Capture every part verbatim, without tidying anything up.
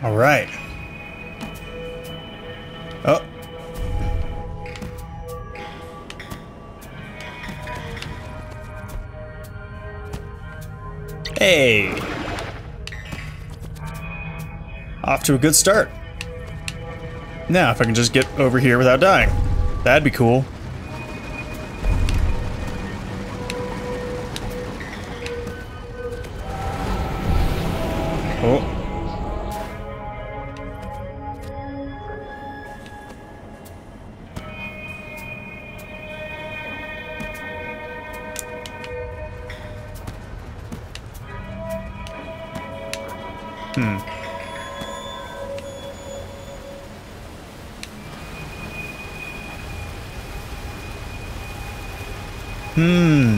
All right. Oh. Hey. Off to a good start. Now, if I can just get over here without dying, that'd be cool. Oh. Hmm. Hmm.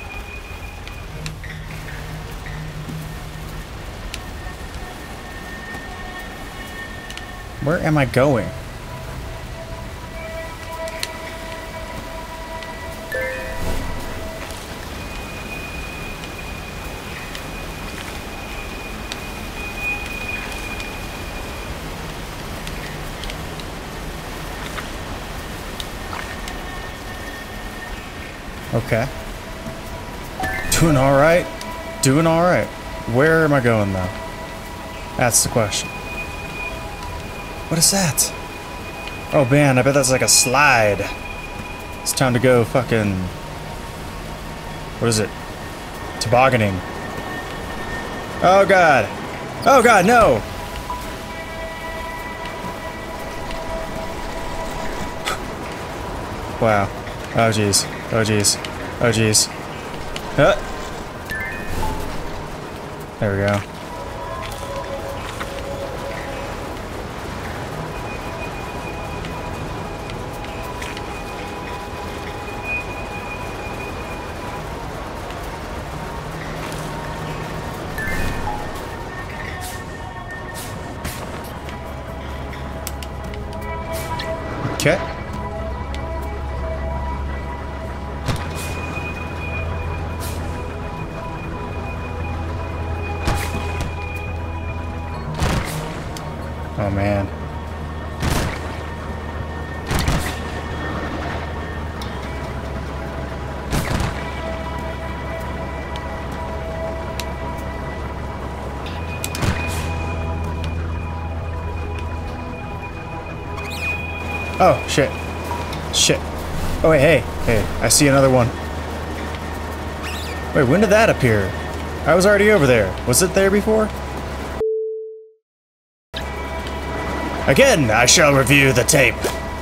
Where am I going? Okay. Doing all right. Doing all right. Where am I going though? That's the question. What is that? Oh man, I bet that's like a slide. It's time to go fucking... What is it? Tobogganing. Oh god. Oh god, no! Wow. Oh jeez. Oh jeez. Oh jeez. Uh. There we go. Okay. Oh man. Oh shit. Shit. Oh wait, hey, hey, I see another one. Wait, when did that appear? I was already over there. Was it there before? Again, I shall review the tape.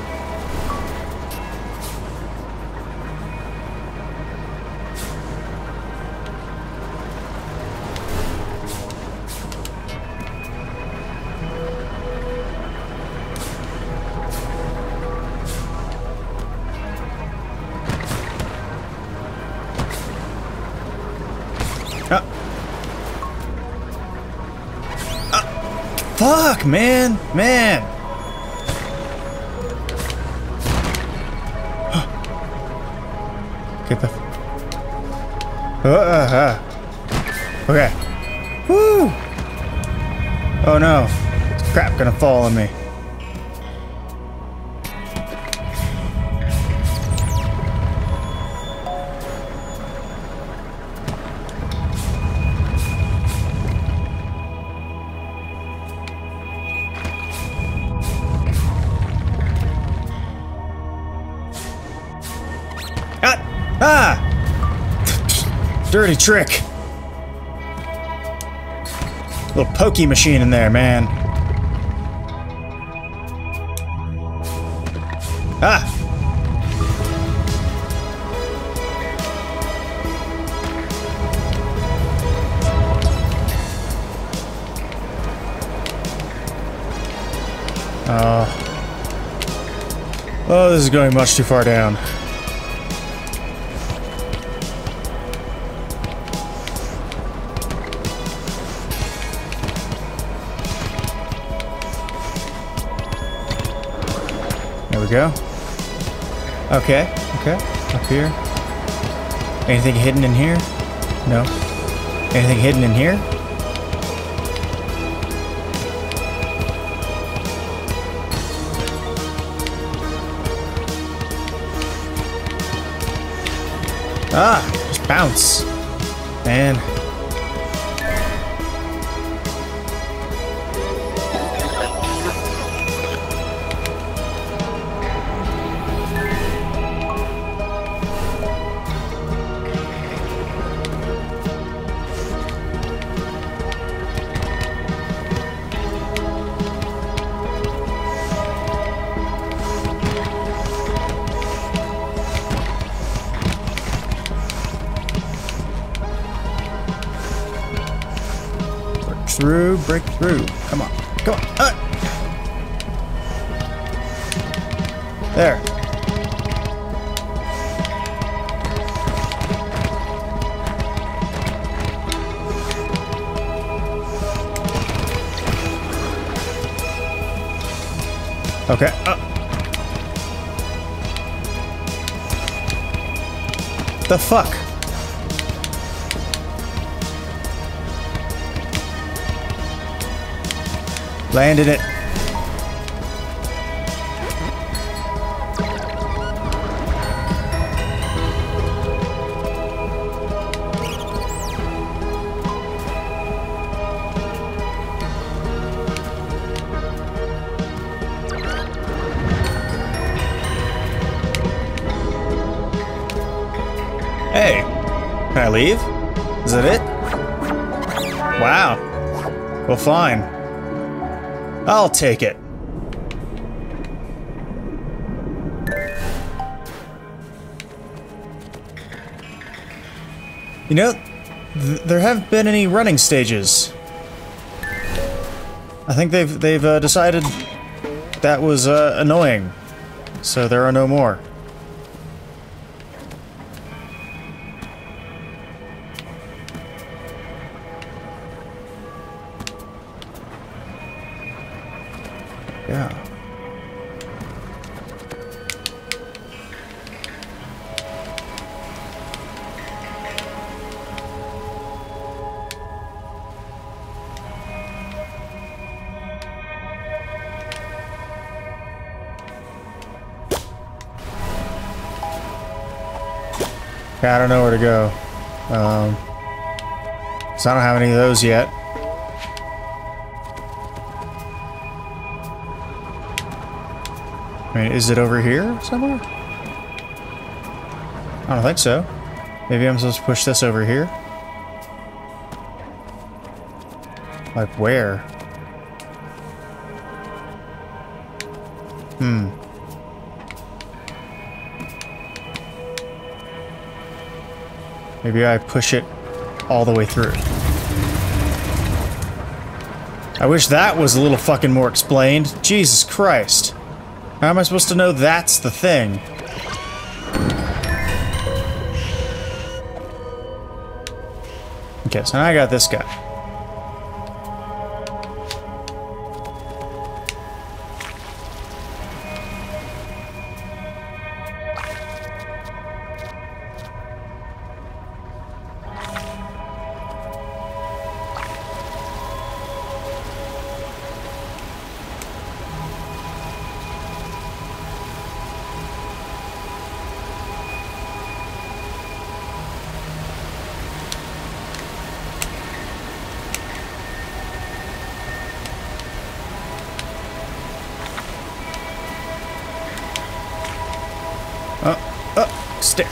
Ah. Ah. Fuck, man, man. Get the. Uh, uh, uh. Okay. Woo. Oh no. It's crap gonna fall on me. Ah! Dirty trick. Little pokey machine in there, man. Ah! Oh. Oh, this is going much too far down. There we go. Okay, okay. Up here. Anything hidden in here? No. Anything hidden in here? Ah, just bounce. Man. Through, break through. Come on, come on. Uh. There. Okay. Uh. The fuck? Landed it. Hey, can I leave? Is that it? Wow. Well, fine. I'll take it. You know, th there haven't been any running stages. I think they've they've uh, decided that was uh, annoying, so there are no more. Yeah. I don't know where to go. Um, so I don't have any of those yet. I mean, is it over here somewhere? I don't think so. Maybe I'm supposed to push this over here? Like where? Hmm. Maybe I push it all the way through. I wish that was a little fucking more explained. Jesus Christ. How am I supposed to know that's the thing? Okay, so now I got this guy. Oh, oh, stick.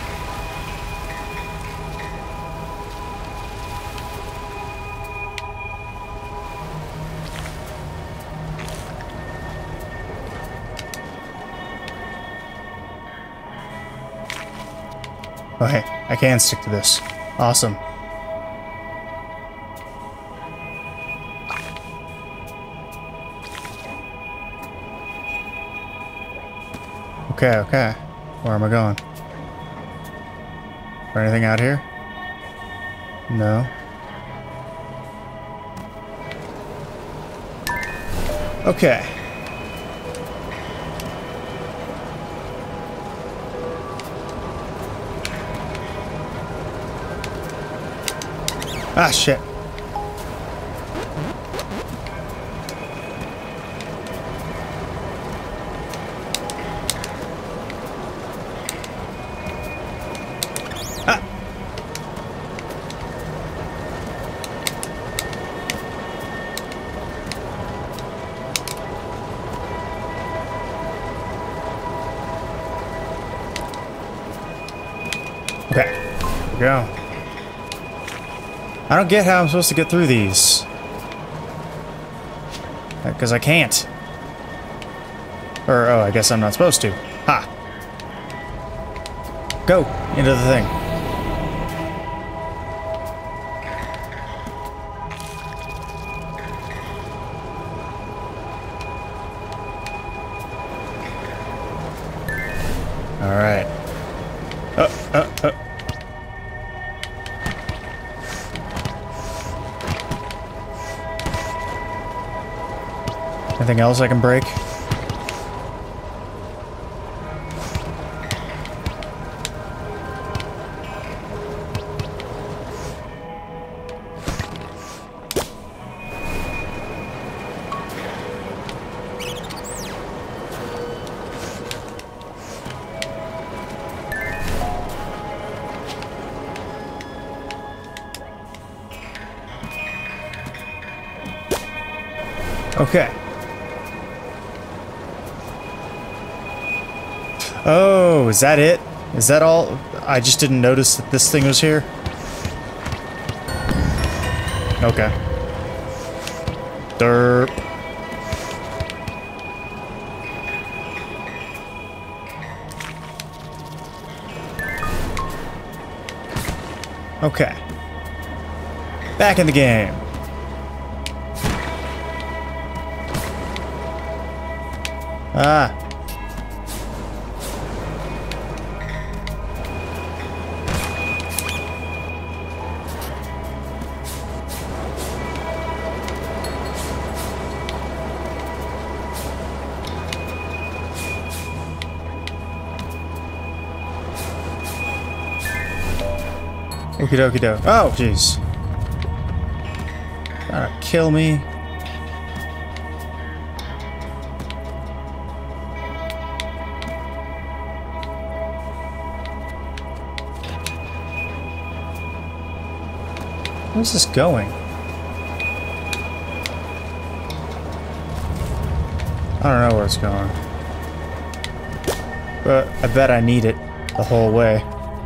Oh, hey, I can stick to this. Awesome. Okay, okay. Where am I going? Is there anything out here? No. Okay. Ah, shit. Okay, here we go. I don't get how I'm supposed to get through these. Because I can't. Or, oh, I guess I'm not supposed to. Ha! Go! Into the thing. Alright. Uh, uh, uh. Anything else I can break? Okay. Oh, is that it? Is that all? I just didn't notice that this thing was here. Okay. Derp. Okay. Back in the game. Ah. Okie dokie doke. Oh, jeez. Trying to kill me. Where's this going? I don't know where it's going. But I bet I need it the whole way.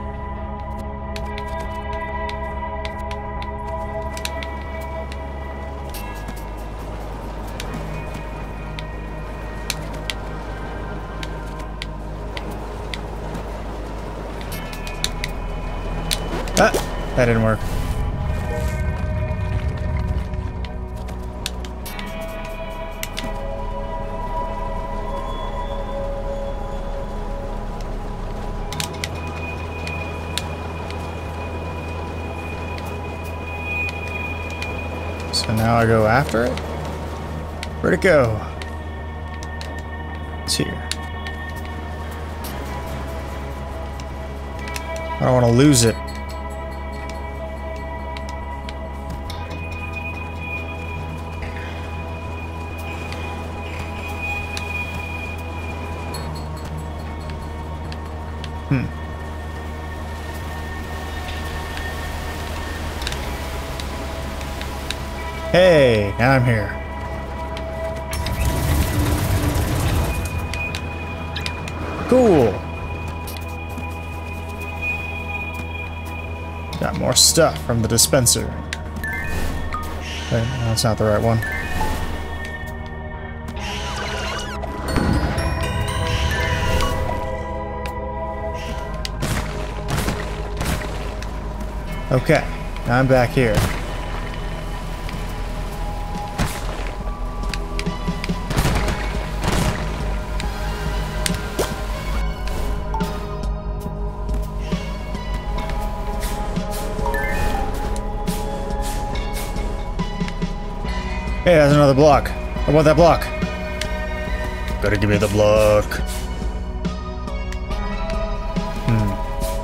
Ah! That didn't work. So now I go after it? Where'd it go? It's here. I don't want to lose it. Hmm. Hey, now I'm here. Cool. Got more stuff from the dispenser. Wait, that's not the right one. Okay, now I'm back here. Hey, there's another block. I want that block. Gotta give me the block. Hmm.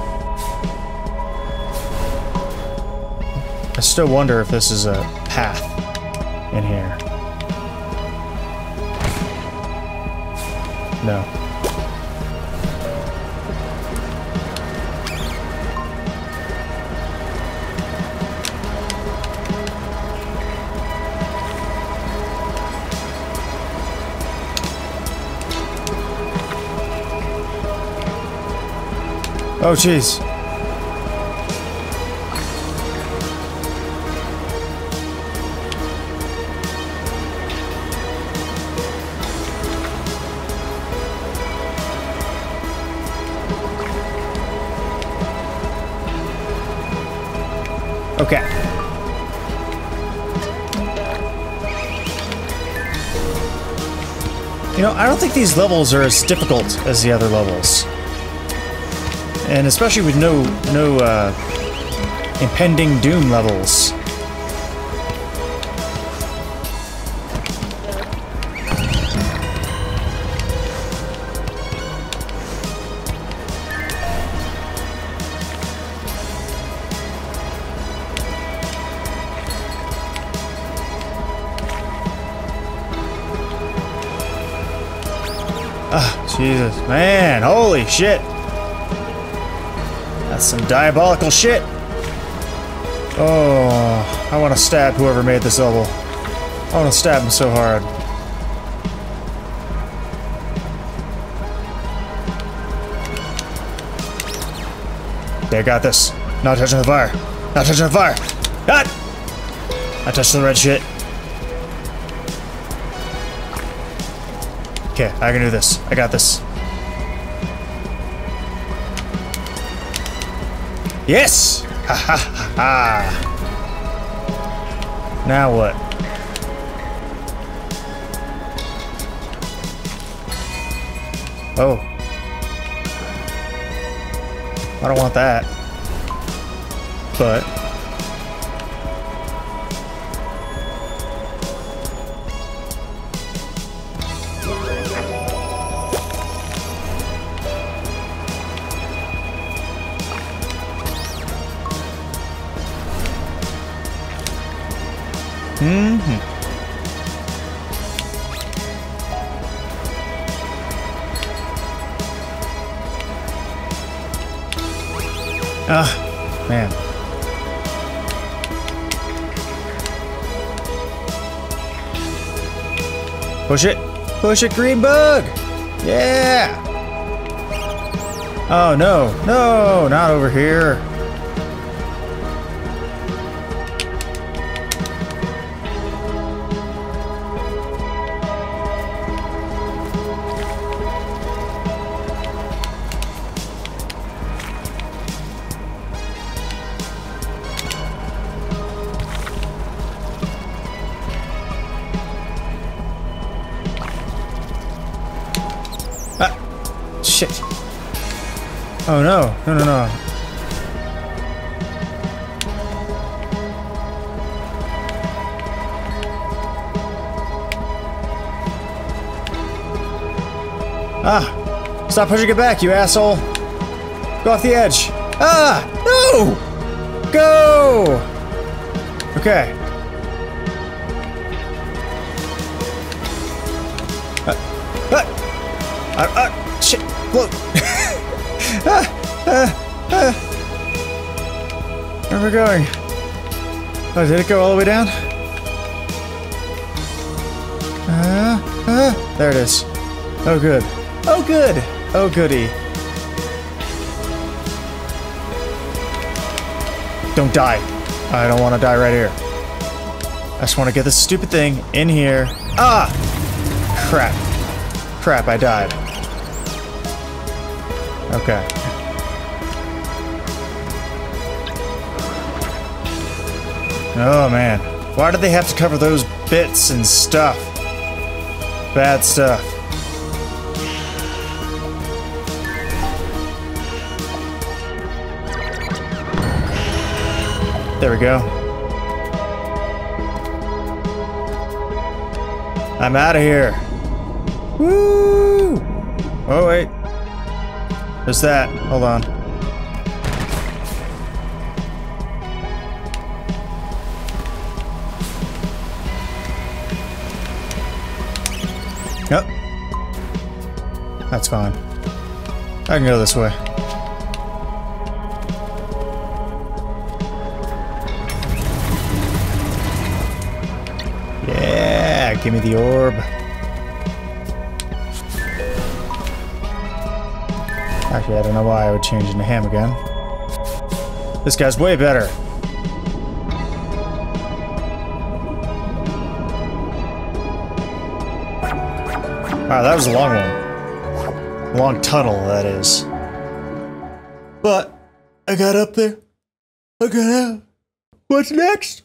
I still wonder if this is a path in here. No. Oh, jeez. Okay. You know, I don't think these levels are as difficult as the other levels. And especially with no, no, uh, impending doom levels. Ah, Jesus, man, holy shit. That's some diabolical shit. Oh, I want to stab whoever made this level. I want to stab him so hard. Okay, I got this. Not touching the fire. Not touching the fire. God! I touched the red shit. Okay, I can do this. I got this. Yes! Ha ha ha ha! Now what? Oh. I don't want that. But... Mm-hmm. Ah, man. Push it. Push it, green bug. Yeah. Oh, no. No, not over here. Shit. Oh no, no, no, no. Ah! Stop pushing it back, you asshole! Go off the edge! Ah! No! Go! Okay. Uh, uh, uh, uh, shit! Float! ah, ah, ah. Where are we going? Oh, did it go all the way down? Uh, uh, there it is. Oh, good. Oh, good! Oh, goody. Don't die. I don't want to die right here. I just want to get this stupid thing in here. Ah! Crap. Crap, I died. Okay. Oh man. Why did they have to cover those bits and stuff? Bad stuff. There we go. I'm out of here. Woo! Oh wait. There's that. Hold on. Yep. That's fine. I can go this way. Yeah, give me the orb. Actually, I don't know why I would change into him again. This guy's way better. Wow, that was a long one. A long tunnel, that is. But I got up there. I got out. What's next?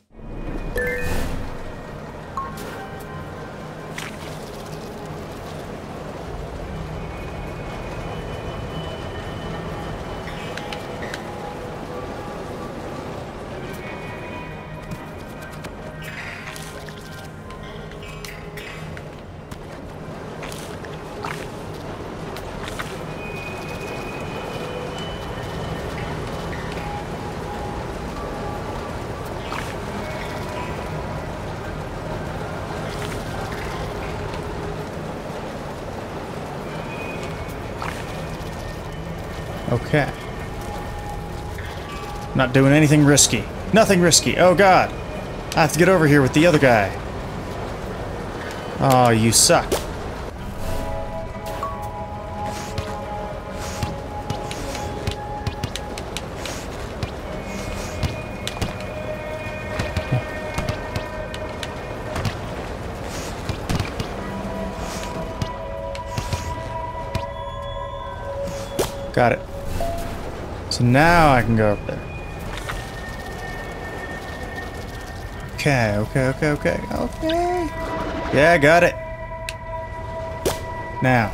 Okay. Not doing anything risky. Nothing risky. Oh god. I have to get over here with the other guy. Oh, you suck. Got it. So now I can go up there. Okay, okay, okay, okay, okay. Yeah, got it. Now.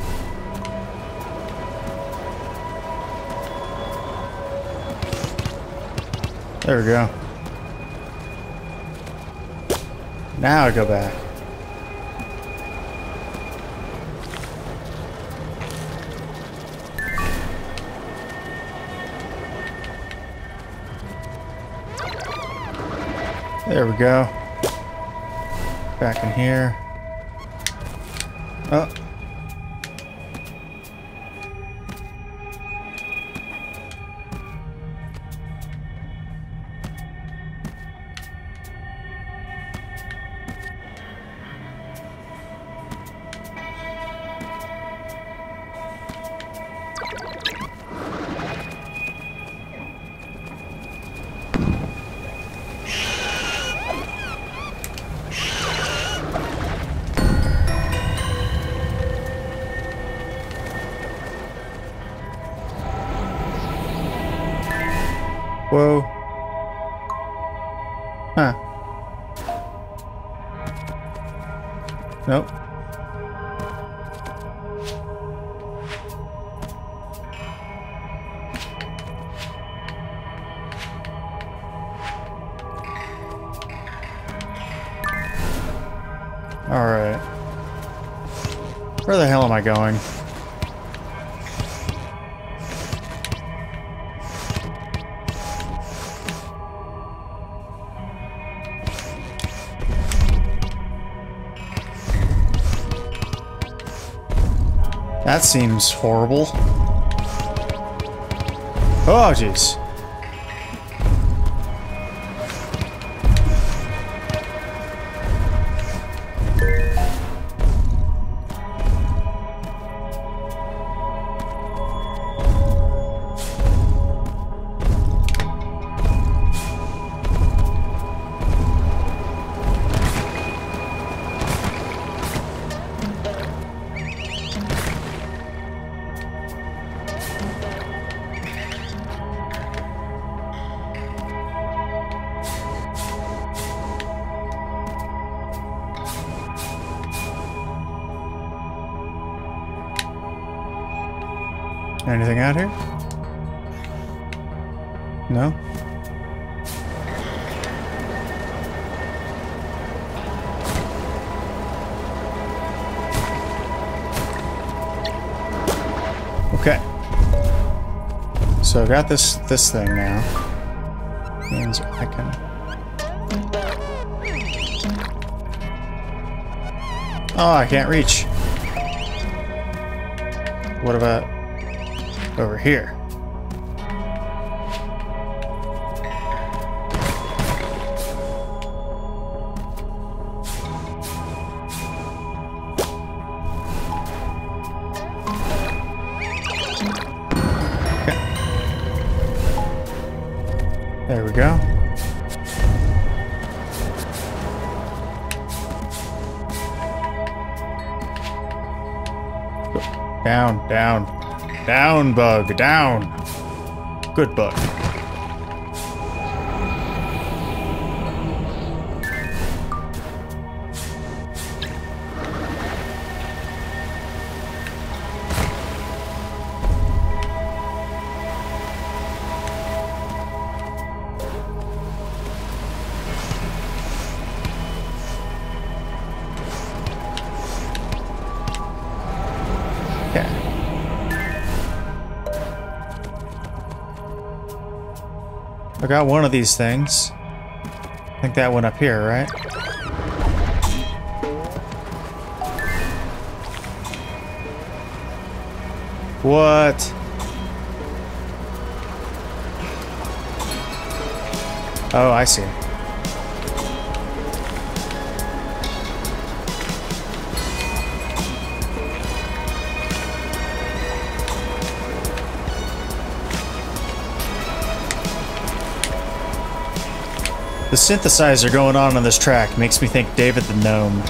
There we go. Now I go back. There we go. Back in here. Oh. Whoa. Huh. Nope. Alright. Where the hell am I going? That seems horrible. Oh, jeez. Anything out here? No? Okay. So I got this this thing now. Means I can. Oh, I can't reach. What about over here? Okay. There we go. Down, down. Down, bug, down. Good bug. I got one of these things. I think that went up here, right? What? Oh, I see. The synthesizer going on on this track makes me think David the Gnome.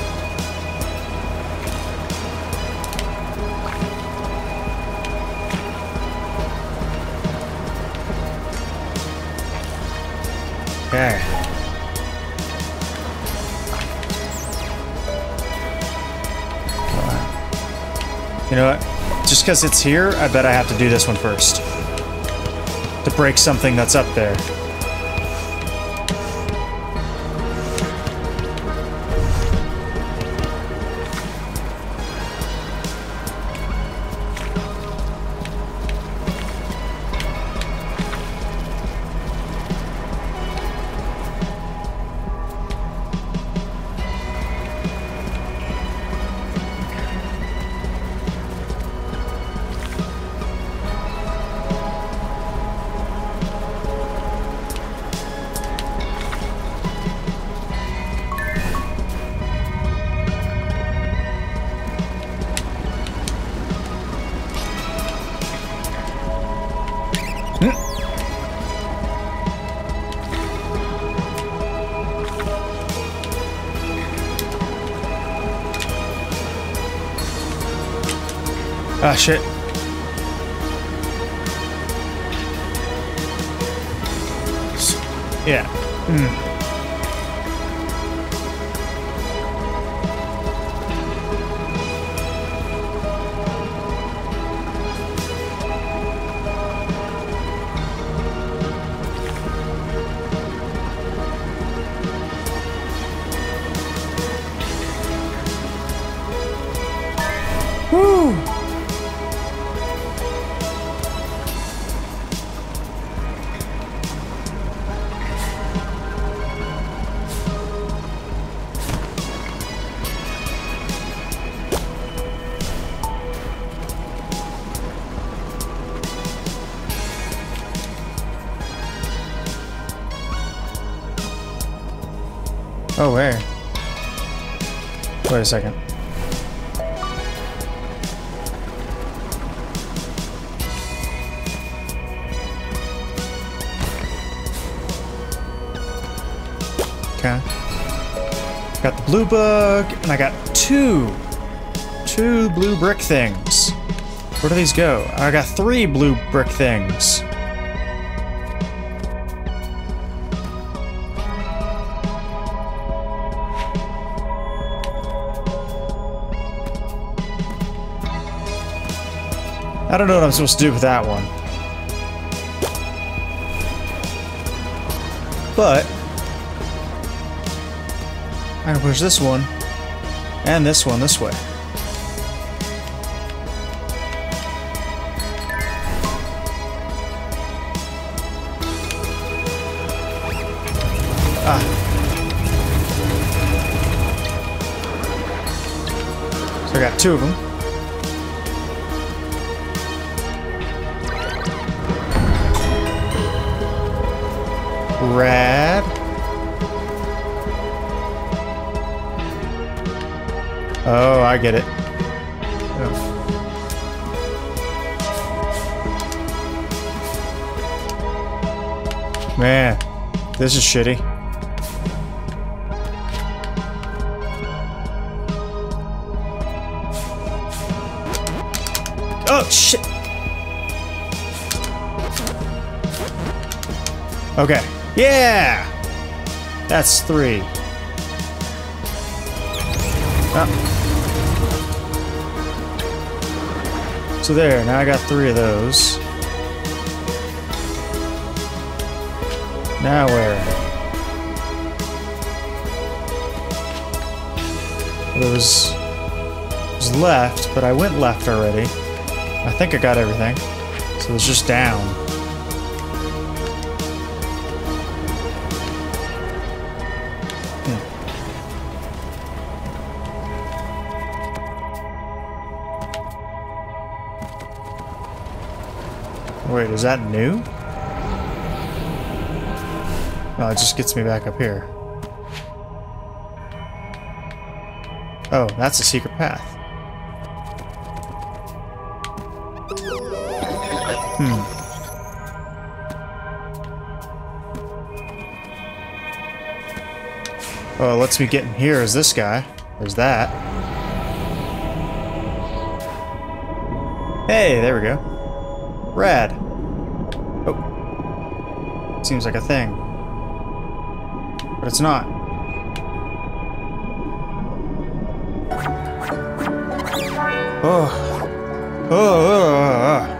Okay. You know what? Just because it's here, I bet I have to do this one first. To break something that's up there. Ah, shit. Yeah. Hmm. Woo! Oh, where? Wait a second. Okay. Got the blue book, and I got two. Two blue brick things. Where do these go? I got three blue brick things. I don't know what I'm supposed to do with that one. But I can push this one and this one this way. Ah. So I got two of them. Rad. Oh, I get it. Oh. Man, this is shitty. Oh, shit. Okay. Yeah! That's three. Oh. So there, now I got three of those. Now where? There was, was left, but I went left already. I think I got everything. So it's just down. Wait, is that new? No, it just gets me back up here. Oh, that's a secret path. Hmm. Oh, it lets me get in here as this guy. There's that. Hey, there we go. Rad. Oh. Seems like a thing. But it's not. Oh. Oh. Oh.